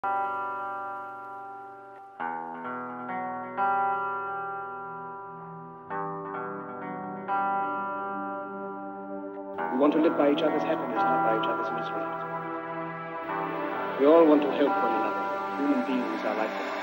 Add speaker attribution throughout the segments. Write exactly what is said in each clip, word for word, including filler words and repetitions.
Speaker 1: We want to live by each other's happiness, not by each other's misery. We all want to help one another. Human beings are like that.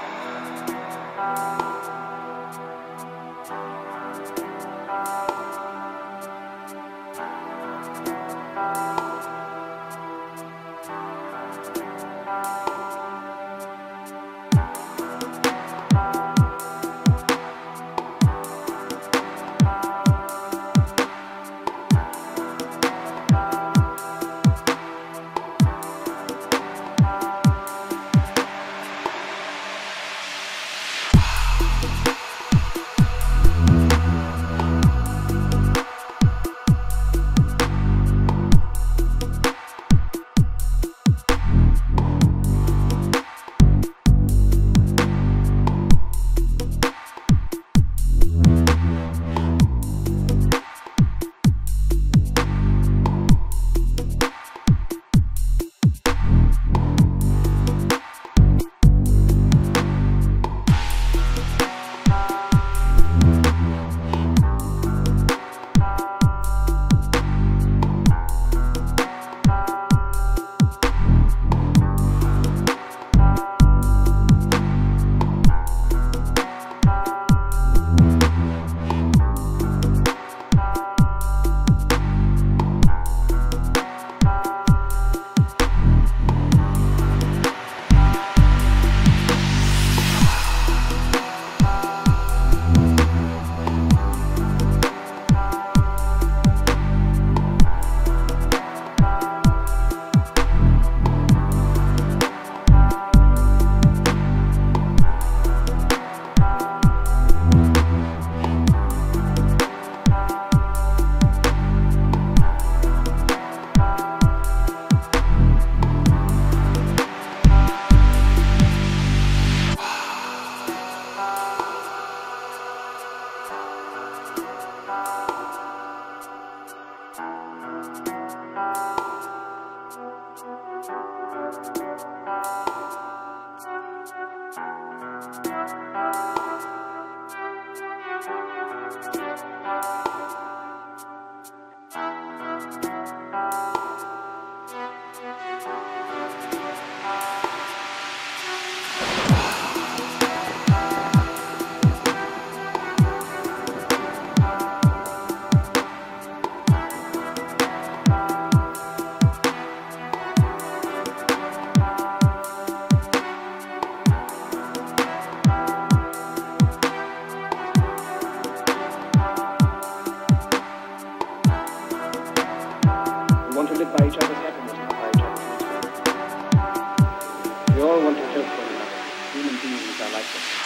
Speaker 1: We want to live by each other's happiness, not by each other's misery. We all want to help one another. Human beings are like that.